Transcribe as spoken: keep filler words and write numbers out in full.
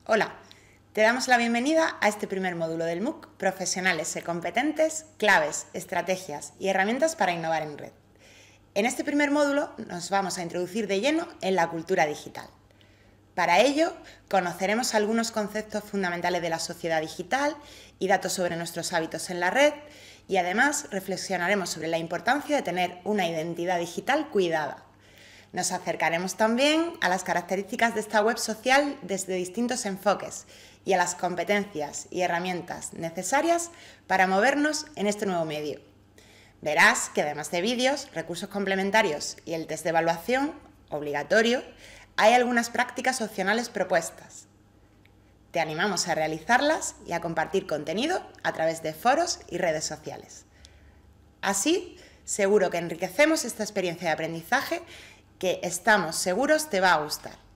Hola, te damos la bienvenida a este primer módulo del MOOC Profesionales e competentes, claves, estrategias y herramientas para innovar en red. En este primer módulo nos vamos a introducir de lleno en la cultura digital. Para ello, conoceremos algunos conceptos fundamentales de la sociedad digital y datos sobre nuestros hábitos en la red, y además reflexionaremos sobre la importancia de tener una identidad digital cuidada. Nos acercaremos también a las características de esta web social desde distintos enfoques y a las competencias y herramientas necesarias para movernos en este nuevo medio. Verás que además de vídeos, recursos complementarios y el test de evaluación obligatorio, hay algunas prácticas opcionales propuestas. Te animamos a realizarlas y a compartir contenido a través de foros y redes sociales. Así, seguro que enriquecemos esta experiencia de aprendizaje que estamos seguros te va a gustar.